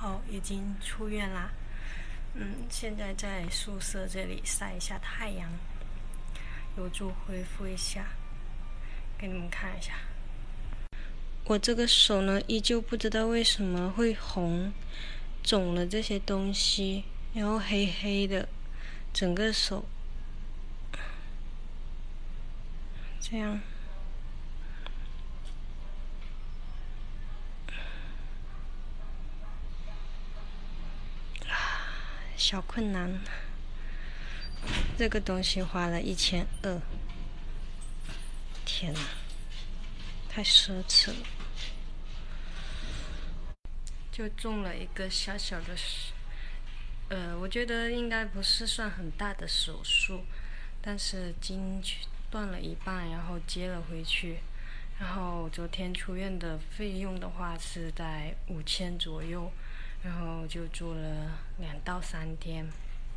后已经出院啦。现在在宿舍这里晒一下太阳，有助恢复一下。给你们看一下，我这个手呢，依旧不知道为什么会红，肿了这些东西，然后黑黑的，整个手这样。小困难，这个东西花了1200，天哪，太奢侈了。就种了一个小小的，我觉得应该不是算很大的手术，但是筋断了一半，然后接了回去。然后昨天出院的费用的话是在5000左右，然后就住了2到3天。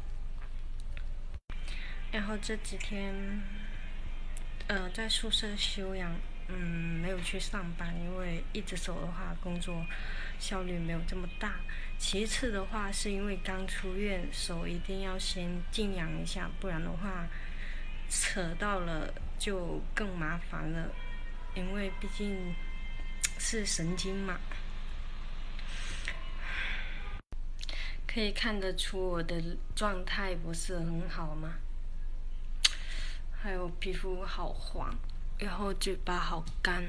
然后这几天，在宿舍休养，没有去上班，因为一只手的话，工作效率没有这么大。其次的话，是因为刚出院，手一定要先静养一下，不然的话，扯到了就更麻烦了，因为毕竟是神经嘛。可以看得出我的状态不是很好吗？还有皮肤好黄，然后嘴巴好干。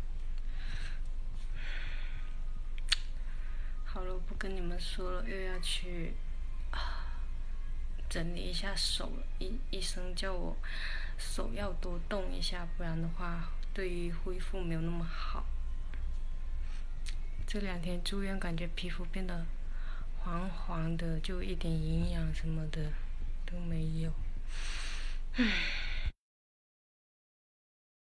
好了，我不跟你们说了，又要去整理一下手了。医生叫我手要多动一下，不然的话对于恢复没有那么好。这2天住院，感觉皮肤变得黄黄的，就一点营养什么的都没有。